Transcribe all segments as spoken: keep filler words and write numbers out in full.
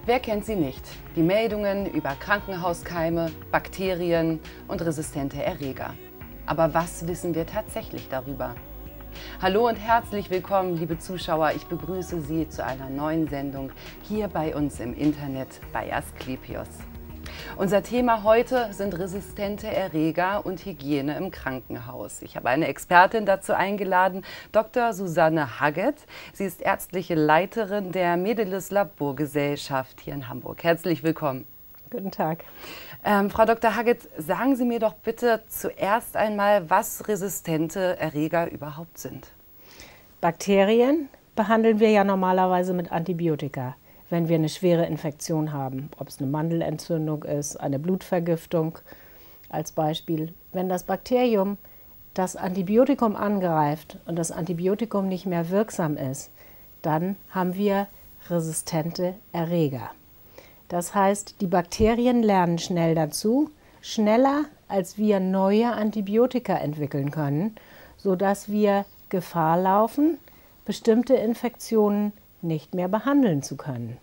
Wer kennt sie nicht? Die Meldungen über Krankenhauskeime, Bakterien und resistente Erreger. Aber was wissen wir tatsächlich darüber? Hallo und herzlich willkommen, liebe Zuschauer. Ich begrüße Sie zu einer neuen Sendung hier bei uns im Internet bei Asklepios. Unser Thema heute sind resistente Erreger und Hygiene im Krankenhaus. Ich habe eine Expertin dazu eingeladen, Doktor Susanne Haggett. Sie ist ärztliche Leiterin der Medelis Laborgesellschaft hier in Hamburg. Herzlich willkommen. Guten Tag. Ähm, Frau Doktor Haggett, sagen Sie mir doch bitte zuerst einmal, was resistente Erreger überhaupt sind. Bakterien behandeln wir ja normalerweise mit Antibiotika, wenn wir eine schwere Infektion haben, ob es eine Mandelentzündung ist, eine Blutvergiftung als Beispiel. Wenn das Bakterium das Antibiotikum angreift und das Antibiotikum nicht mehr wirksam ist, dann haben wir resistente Erreger. Das heißt, die Bakterien lernen schnell dazu, schneller als wir neue Antibiotika entwickeln können, sodass wir Gefahr laufen, bestimmte Infektionen nicht mehr behandeln zu können.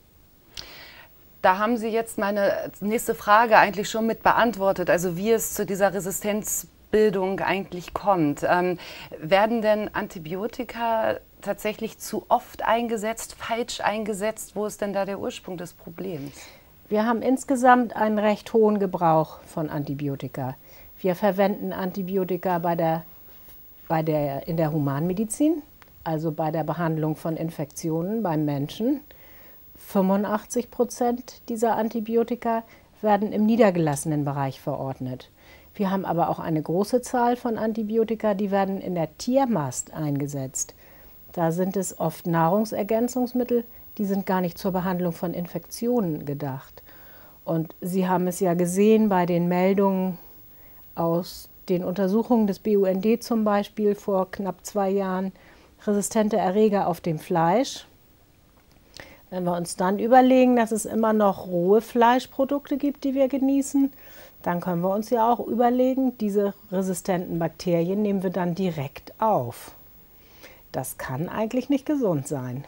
Da haben Sie jetzt meine nächste Frage eigentlich schon mit beantwortet, also wie es zu dieser Resistenzbildung eigentlich kommt. Ähm, werden denn Antibiotika tatsächlich zu oft eingesetzt, falsch eingesetzt? Wo ist denn da der Ursprung des Problems? Wir haben insgesamt einen recht hohen Gebrauch von Antibiotika. Wir verwenden Antibiotika bei der, bei der, in der Humanmedizin, also bei der Behandlung von Infektionen beim Menschen. fünfundachtzig Prozent dieser Antibiotika werden im niedergelassenen Bereich verordnet. Wir haben aber auch eine große Zahl von Antibiotika, die werden in der Tiermast eingesetzt. Da sind es oft Nahrungsergänzungsmittel, die sind gar nicht zur Behandlung von Infektionen gedacht. Und Sie haben es ja gesehen bei den Meldungen aus den Untersuchungen des B U N D zum Beispiel vor knapp zwei Jahren, resistente Erreger auf dem Fleisch. Wenn wir uns dann überlegen, dass es immer noch rohe Fleischprodukte gibt, die wir genießen, dann können wir uns ja auch überlegen, diese resistenten Bakterien nehmen wir dann direkt auf. Das kann eigentlich nicht gesund sein.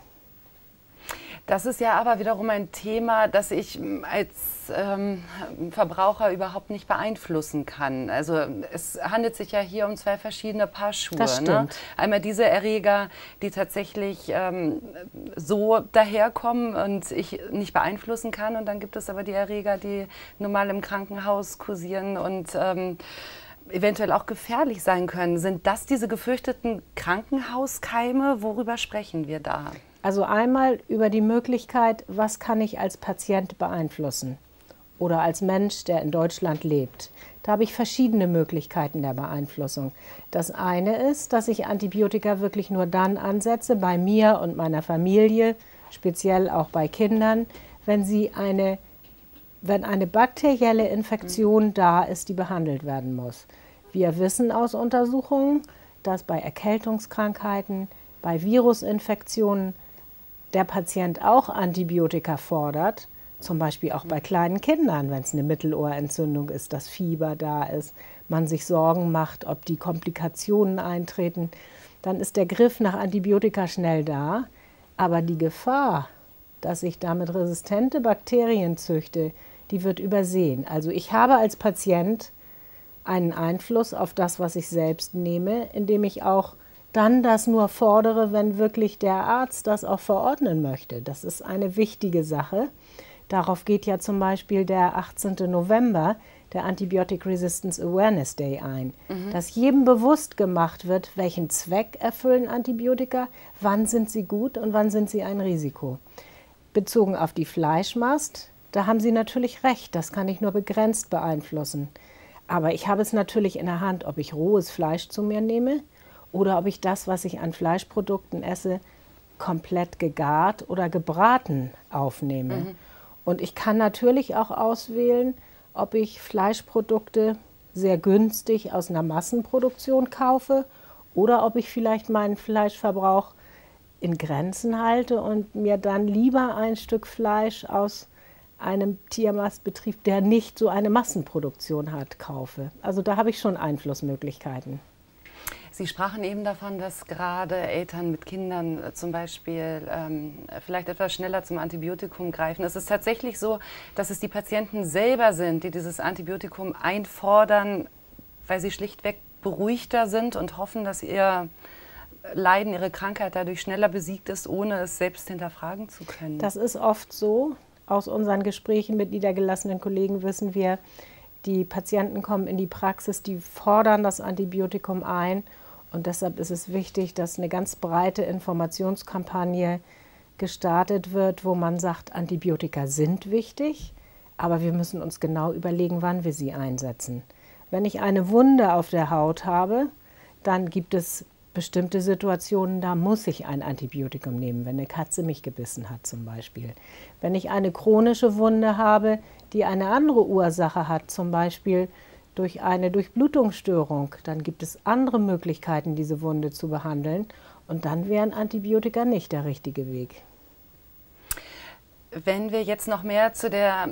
Das ist ja aber wiederum ein Thema, das ich als ähm, Verbraucher überhaupt nicht beeinflussen kann. Also es handelt sich ja hier um zwei verschiedene Paar Schuhe. Das stimmt. Ne? Einmal diese Erreger, die tatsächlich ähm, so daherkommen und ich nicht beeinflussen kann. Und dann gibt es aber die Erreger, die normal im Krankenhaus kursieren und ähm, eventuell auch gefährlich sein können. Sind das diese gefürchteten Krankenhauskeime? Worüber sprechen wir da? Also einmal über die Möglichkeit, was kann ich als Patient beeinflussen oder als Mensch, der in Deutschland lebt. Da habe ich verschiedene Möglichkeiten der Beeinflussung. Das eine ist, dass ich Antibiotika wirklich nur dann ansetze, bei mir und meiner Familie, speziell auch bei Kindern, wenn, sie eine, wenn eine bakterielle Infektion da ist, die behandelt werden muss. Wir wissen aus Untersuchungen, dass bei Erkältungskrankheiten, bei Virusinfektionen der Patient auch Antibiotika fordert, zum Beispiel auch bei kleinen Kindern, wenn es eine Mittelohrentzündung ist, das Fieber da ist, man sich Sorgen macht, ob die Komplikationen eintreten, dann ist der Griff nach Antibiotika schnell da, aber die Gefahr, dass ich damit resistente Bakterien züchte, die wird übersehen. Also ich habe als Patient einen Einfluss auf das, was ich selbst nehme, indem ich auch dann das nur fordere, wenn wirklich der Arzt das auch verordnen möchte. Das ist eine wichtige Sache. Darauf geht ja zum Beispiel der achtzehnte November, der Antibiotic Resistance Awareness Day ein. Mhm. Dass jedem bewusst gemacht wird, welchen Zweck erfüllen Antibiotika, wann sind sie gut und wann sind sie ein Risiko. Bezogen auf die Fleischmast, da haben Sie natürlich recht, das kann ich nur begrenzt beeinflussen. Aber ich habe es natürlich in der Hand, ob ich rohes Fleisch zu mir nehme, oder ob ich das, was ich an Fleischprodukten esse, komplett gegart oder gebraten aufnehme. Mhm. Und ich kann natürlich auch auswählen, ob ich Fleischprodukte sehr günstig aus einer Massenproduktion kaufe oder ob ich vielleicht meinen Fleischverbrauch in Grenzen halte und mir dann lieber ein Stück Fleisch aus einem Tiermastbetrieb, der nicht so eine Massenproduktion hat, kaufe. Also da habe ich schon Einflussmöglichkeiten. Sie sprachen eben davon, dass gerade Eltern mit Kindern zum Beispiel ähm, vielleicht etwas schneller zum Antibiotikum greifen. Es ist tatsächlich so, dass es die Patienten selber sind, die dieses Antibiotikum einfordern, weil sie schlichtweg beruhigter sind und hoffen, dass ihr Leiden, ihre Krankheit dadurch schneller besiegt ist, ohne es selbst hinterfragen zu können. Das ist oft so. Aus unseren Gesprächen mit niedergelassenen Kollegen wissen wir, die Patienten kommen in die Praxis, die fordern das Antibiotikum ein. Und deshalb ist es wichtig, dass eine ganz breite Informationskampagne gestartet wird, wo man sagt, Antibiotika sind wichtig, aber wir müssen uns genau überlegen, wann wir sie einsetzen. Wenn ich eine Wunde auf der Haut habe, dann gibt es bestimmte Situationen, da muss ich ein Antibiotikum nehmen, wenn eine Katze mich gebissen hat zum Beispiel. Wenn ich eine chronische Wunde habe, die eine andere Ursache hat, zum Beispiel durch eine Durchblutungsstörung, dann gibt es andere Möglichkeiten, diese Wunde zu behandeln. Und dann wären Antibiotika nicht der richtige Weg. Wenn wir jetzt noch mehr zu der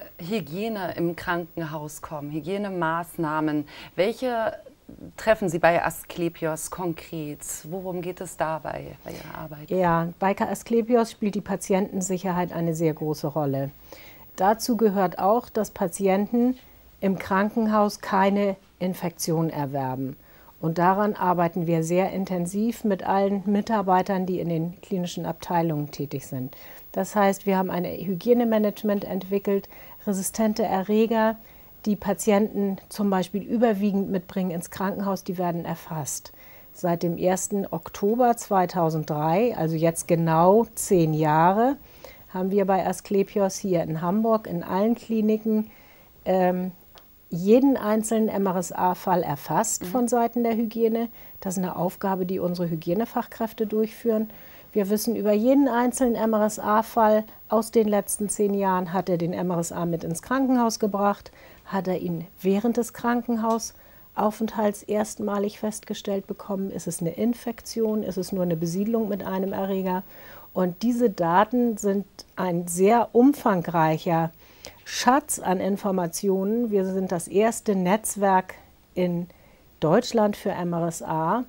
Hygiene im Krankenhaus kommen, Hygienemaßnahmen, welche treffen Sie bei Asklepios konkret? Worum geht es dabei bei Ihrer Arbeit? Ja, bei Asklepios spielt die Patientensicherheit eine sehr große Rolle. Dazu gehört auch, dass Patienten im Krankenhaus keine Infektion erwerben. Und daran arbeiten wir sehr intensiv mit allen Mitarbeitern, die in den klinischen Abteilungen tätig sind. Das heißt, wir haben ein Hygienemanagement entwickelt, resistente Erreger, die Patienten zum Beispiel überwiegend mitbringen ins Krankenhaus, die werden erfasst. Seit dem ersten Oktober zweitausenddrei, also jetzt genau zehn Jahre, haben wir bei Asklepios hier in Hamburg in allen Kliniken ähm, jeden einzelnen M R S A-Fall erfasst mhm. von Seiten der Hygiene. Das ist eine Aufgabe, die unsere Hygienefachkräfte durchführen. Wir wissen über jeden einzelnen M R S A-Fall aus den letzten zehn Jahren, hat er den M R S A mit ins Krankenhaus gebracht, hat er ihn während des Krankenhausaufenthalts erstmalig festgestellt bekommen, ist es eine Infektion, ist es nur eine Besiedlung mit einem Erreger. Und diese Daten sind ein sehr umfangreicher Schatz an Informationen. Wir sind das erste Netzwerk in Deutschland für M R S A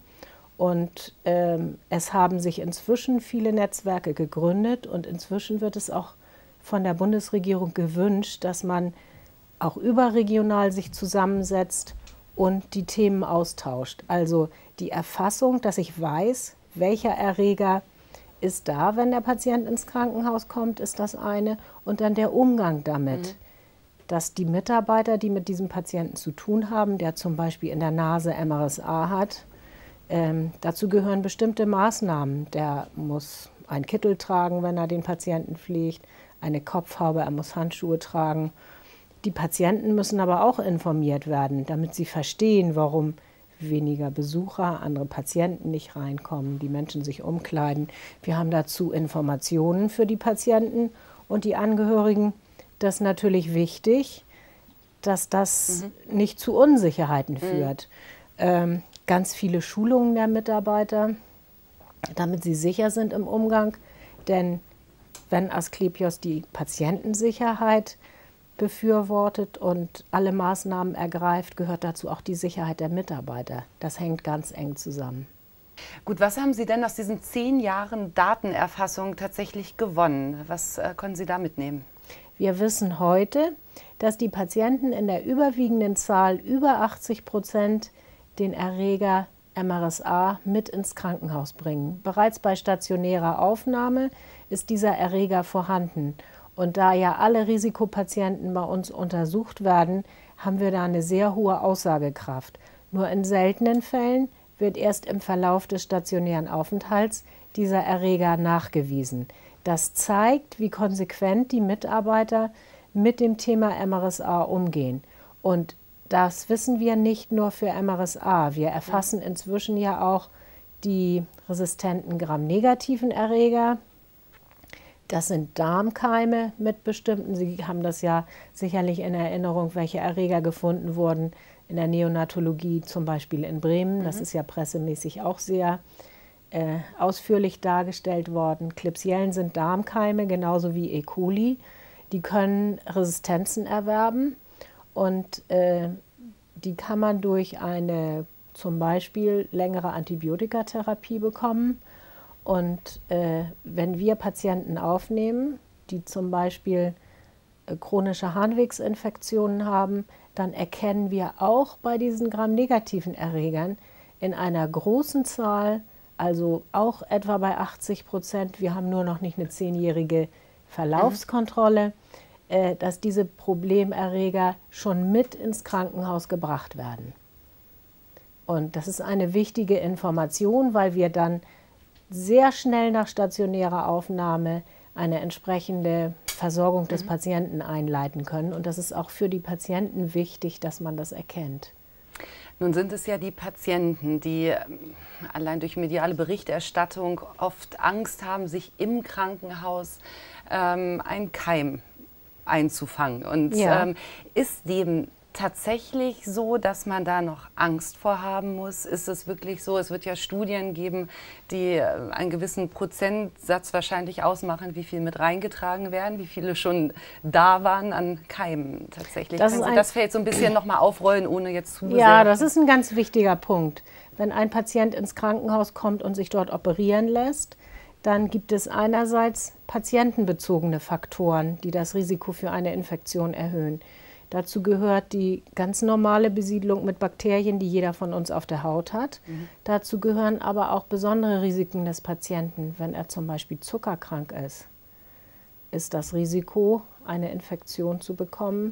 und ähm, es haben sich inzwischen viele Netzwerke gegründet und inzwischen wird es auch von der Bundesregierung gewünscht, dass man auch überregional sich zusammensetzt und die Themen austauscht. Also die Erfassung, dass ich weiß, welcher Erreger ist da, wenn der Patient ins Krankenhaus kommt, ist das eine. Und dann der Umgang damit, mhm. dass die Mitarbeiter, die mit diesem Patienten zu tun haben, der zum Beispiel in der Nase M R S A hat, ähm, dazu gehören bestimmte Maßnahmen. Der muss einen Kittel tragen, wenn er den Patienten pflegt, eine Kopfhaube, er muss Handschuhe tragen. Die Patienten müssen aber auch informiert werden, damit sie verstehen, warum weniger Besucher, andere Patienten nicht reinkommen, die Menschen sich umkleiden. Wir haben dazu Informationen für die Patienten und die Angehörigen. Das ist natürlich wichtig, dass das mhm. nicht zu Unsicherheiten mhm. führt. Ähm, ganz viele Schulungen der Mitarbeiter, damit sie sicher sind im Umgang. Denn wenn Asklepios die Patientensicherheit befürwortet und alle Maßnahmen ergreift, gehört dazu auch die Sicherheit der Mitarbeiter. Das hängt ganz eng zusammen. Gut, was haben Sie denn aus diesen zehn Jahren Datenerfassung tatsächlich gewonnen? Was äh, können Sie da mitnehmen? Wir wissen heute, dass die Patienten in der überwiegenden Zahl, über achtzig Prozent, den Erreger M R S A mit ins Krankenhaus bringen. Bereits bei stationärer Aufnahme ist dieser Erreger vorhanden. Und da ja alle Risikopatienten bei uns untersucht werden, haben wir da eine sehr hohe Aussagekraft. Nur in seltenen Fällen wird erst im Verlauf des stationären Aufenthalts dieser Erreger nachgewiesen. Das zeigt, wie konsequent die Mitarbeiter mit dem Thema M R S A umgehen. Und das wissen wir nicht nur für M R S A. Wir erfassen inzwischen ja auch die resistenten Gram-negativen Erreger. Das sind Darmkeime mit bestimmten, Sie haben das ja sicherlich in Erinnerung, welche Erreger gefunden wurden in der Neonatologie, zum Beispiel in Bremen. Das mhm. ist ja pressemäßig auch sehr äh, ausführlich dargestellt worden. Klebsiellen sind Darmkeime, genauso wie E. coli. Die können Resistenzen erwerben und äh, die kann man durch eine zum Beispiel längere Antibiotikatherapie bekommen. Und äh, wenn wir Patienten aufnehmen, die zum Beispiel äh, chronische Harnwegsinfektionen haben, dann erkennen wir auch bei diesen gramnegativen Erregern in einer großen Zahl, also auch etwa bei achtzig Prozent, wir haben nur noch nicht eine zehnjährige Verlaufskontrolle, äh, dass diese Problemerreger schon mit ins Krankenhaus gebracht werden. Und das ist eine wichtige Information, weil wir dann sehr schnell nach stationärer Aufnahme eine entsprechende Versorgung des mhm. Patienten einleiten können. Und das ist auch für die Patienten wichtig, dass man das erkennt. Nun sind es ja die Patienten, die allein durch mediale Berichterstattung oft Angst haben, sich im Krankenhaus ähm, einen Keim einzufangen. Und ja. ähm, ist dem tatsächlich so, dass man da noch Angst vor haben muss? Ist es wirklich so? Es wird ja Studien geben, die einen gewissen Prozentsatz wahrscheinlich ausmachen, wie viel mit reingetragen werden, wie viele schon da waren an Keimen tatsächlich. Das, Können Sie ein das Feld so ein bisschen noch mal aufrollen, ohne jetzt zu sehr... Ja, das ist ein ganz wichtiger Punkt. Wenn ein Patient ins Krankenhaus kommt und sich dort operieren lässt, dann gibt es einerseits patientenbezogene Faktoren, die das Risiko für eine Infektion erhöhen. Dazu gehört die ganz normale Besiedlung mit Bakterien, die jeder von uns auf der Haut hat. Mhm. Dazu gehören aber auch besondere Risiken des Patienten. Wenn er zum Beispiel zuckerkrank ist, ist das Risiko, eine Infektion zu bekommen,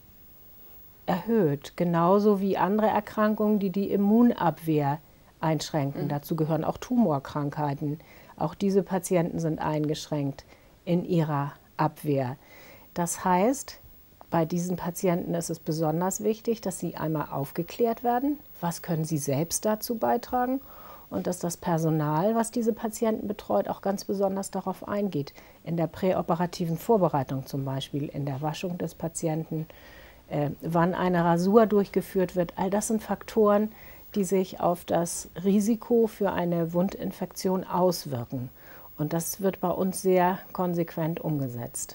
erhöht. Genauso wie andere Erkrankungen, die die Immunabwehr einschränken. Mhm. Dazu gehören auch Tumorkrankheiten. Auch diese Patienten sind eingeschränkt in ihrer Abwehr. Das heißt, bei diesen Patienten ist es besonders wichtig, dass sie einmal aufgeklärt werden. Was können sie selbst dazu beitragen? Und dass das Personal, was diese Patienten betreut, auch ganz besonders darauf eingeht. In der präoperativen Vorbereitung zum Beispiel, in der Waschung des Patienten, äh, wann eine Rasur durchgeführt wird. All das sind Faktoren, die sich auf das Risiko für eine Wundinfektion auswirken. Und das wird bei uns sehr konsequent umgesetzt.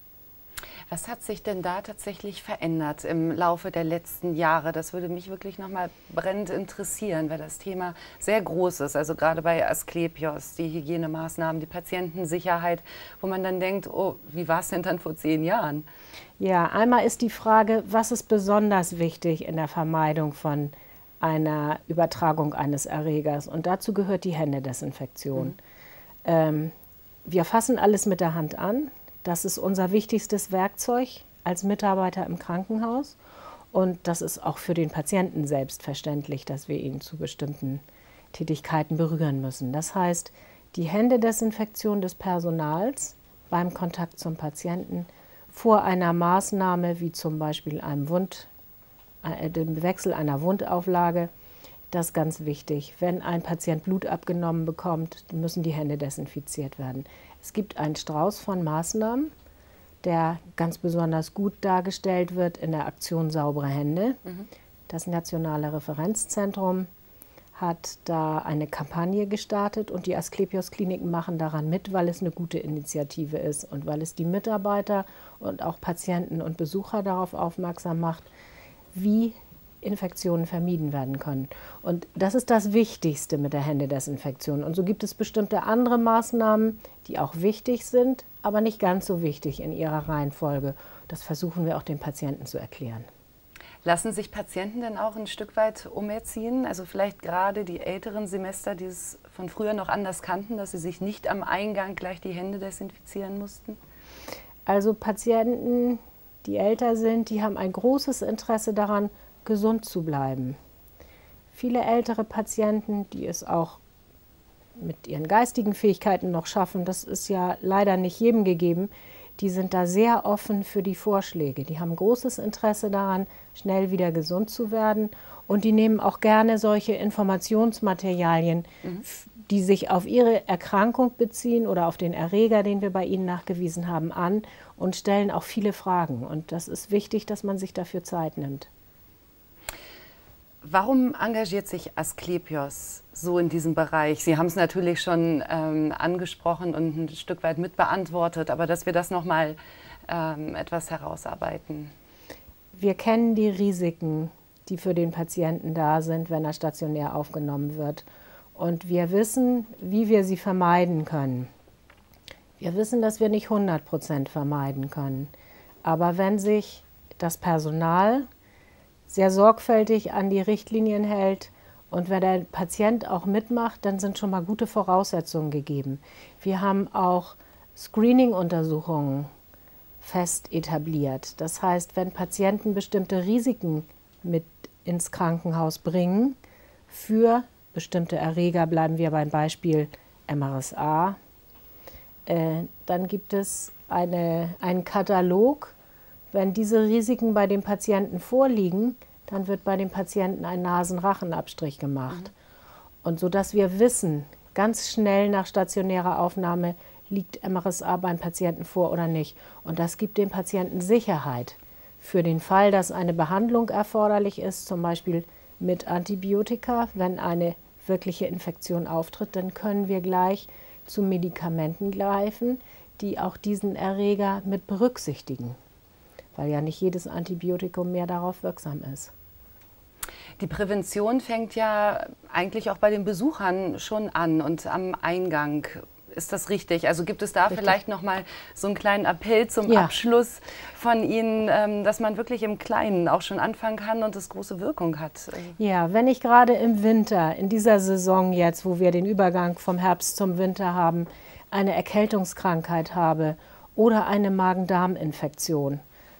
Was hat sich denn da tatsächlich verändert im Laufe der letzten Jahre? Das würde mich wirklich noch mal brennend interessieren, weil das Thema sehr groß ist. Also gerade bei Asklepios, die Hygienemaßnahmen, die Patientensicherheit, wo man dann denkt, oh, wie war es denn dann vor zehn Jahren? Ja, einmal ist die Frage, was ist besonders wichtig in der Vermeidung von einer Übertragung eines Erregers? Und dazu gehört die Händedesinfektion. Mhm. Ähm, wir fassen alles mit der Hand an. Das ist unser wichtigstes Werkzeug als Mitarbeiter im Krankenhaus. Und das ist auch für den Patienten selbstverständlich, dass wir ihn zu bestimmten Tätigkeiten berühren müssen. Das heißt, die Händedesinfektion des Personals beim Kontakt zum Patienten vor einer Maßnahme wie zum Beispiel einem Wund, äh, dem Wechsel einer Wundauflage, das ist ganz wichtig. Wenn ein Patient Blut abgenommen bekommt, müssen die Hände desinfiziert werden. Es gibt einen Strauß von Maßnahmen, der ganz besonders gut dargestellt wird in der Aktion Saubere Hände. Mhm. Das Nationale Referenzzentrum hat da eine Kampagne gestartet und die Asklepios-Kliniken machen daran mit, weil es eine gute Initiative ist und weil es die Mitarbeiter und auch Patienten und Besucher darauf aufmerksam macht, wie Infektionen vermieden werden können. Und das ist das Wichtigste mit der Händedesinfektion. Und so gibt es bestimmte andere Maßnahmen, die auch wichtig sind, aber nicht ganz so wichtig in ihrer Reihenfolge. Das versuchen wir auch den Patienten zu erklären. Lassen sich Patienten denn auch ein Stück weit umerziehen? Also vielleicht gerade die älteren Semester, die es von früher noch anders kannten, dass sie sich nicht am Eingang gleich die Hände desinfizieren mussten? Also Patienten, die älter sind, die haben ein großes Interesse daran, gesund zu bleiben. Viele ältere Patienten, die es auch mit ihren geistigen Fähigkeiten noch schaffen, das ist ja leider nicht jedem gegeben, die sind da sehr offen für die Vorschläge. Die haben großes Interesse daran, schnell wieder gesund zu werden und die nehmen auch gerne solche Informationsmaterialien, mhm. die sich auf ihre Erkrankung beziehen oder auf den Erreger, den wir bei ihnen nachgewiesen haben, an und stellen auch viele Fragen. Und das ist wichtig, dass man sich dafür Zeit nimmt. Warum engagiert sich Asklepios so in diesem Bereich? Sie haben es natürlich schon ähm, angesprochen und ein Stück weit mitbeantwortet, aber dass wir das noch mal ähm, etwas herausarbeiten. Wir kennen die Risiken, die für den Patienten da sind, wenn er stationär aufgenommen wird. Und wir wissen, wie wir sie vermeiden können. Wir wissen, dass wir nicht hundert Prozent vermeiden können. Aber wenn sich das Personal sehr sorgfältig an die Richtlinien hält und wenn der Patient auch mitmacht, dann sind schon mal gute Voraussetzungen gegeben. Wir haben auch Screening-Untersuchungen fest etabliert. Das heißt, wenn Patienten bestimmte Risiken mit ins Krankenhaus bringen, für bestimmte Erreger, bleiben wir beim Beispiel M R S A, äh, dann gibt es eine, einen Katalog. Wenn diese Risiken bei dem Patienten vorliegen, dann wird bei dem Patienten ein Nasenrachenabstrich gemacht. Mhm. Und sodass wir wissen, ganz schnell nach stationärer Aufnahme, liegt M R S A beim Patienten vor oder nicht. Und das gibt dem Patienten Sicherheit. Für den Fall, dass eine Behandlung erforderlich ist, zum Beispiel mit Antibiotika, wenn eine wirkliche Infektion auftritt, dann können wir gleich zu Medikamenten greifen, die auch diesen Erreger mit berücksichtigen, weil ja nicht jedes Antibiotikum mehr darauf wirksam ist. Die Prävention fängt ja eigentlich auch bei den Besuchern schon an und am Eingang. Ist das richtig? Also gibt es da richtig. Vielleicht noch mal so einen kleinen Appell zum ja. Abschluss von Ihnen, dass man wirklich im Kleinen auch schon anfangen kann und das große Wirkung hat? Ja, wenn ich gerade im Winter, in dieser Saison jetzt, wo wir den Übergang vom Herbst zum Winter haben, eine Erkältungskrankheit habe oder eine Magen-Darm-Infektion.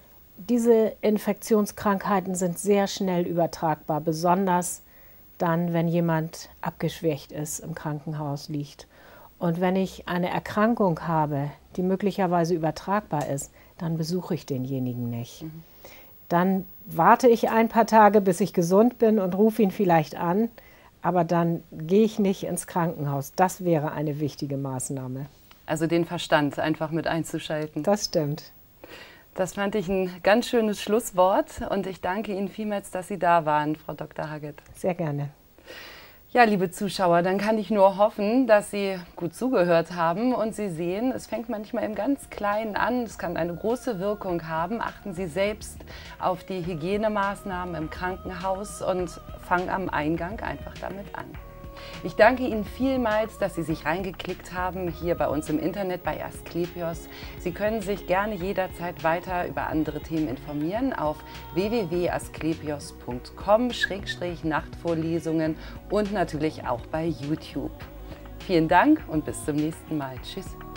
Diese Infektionskrankheiten sind sehr schnell übertragbar, besonders dann, wenn jemand abgeschwächt ist, im Krankenhaus liegt. Und wenn ich eine Erkrankung habe, die möglicherweise übertragbar ist, dann besuche ich denjenigen nicht. Mhm. Dann warte ich ein paar Tage, bis ich gesund bin und rufe ihn vielleicht an, aber dann gehe ich nicht ins Krankenhaus. Das wäre eine wichtige Maßnahme. Also den Verstand einfach mit einzuschalten. Das stimmt. Das fand ich ein ganz schönes Schlusswort und ich danke Ihnen vielmals, dass Sie da waren, Frau Doktor Haggett. Sehr gerne. Ja, liebe Zuschauer, dann kann ich nur hoffen, dass Sie gut zugehört haben und Sie sehen, es fängt manchmal im ganz Kleinen an, es kann eine große Wirkung haben. Achten Sie selbst auf die Hygienemaßnahmen im Krankenhaus und fangen am Eingang einfach damit an. Ich danke Ihnen vielmals, dass Sie sich reingeklickt haben, hier bei uns im Internet bei Asklepios. Sie können sich gerne jederzeit weiter über andere Themen informieren auf w w w punkt asklepios punkt com Schrägstrich Nachtvorlesungen und natürlich auch bei YouTube. Vielen Dank und bis zum nächsten Mal. Tschüss.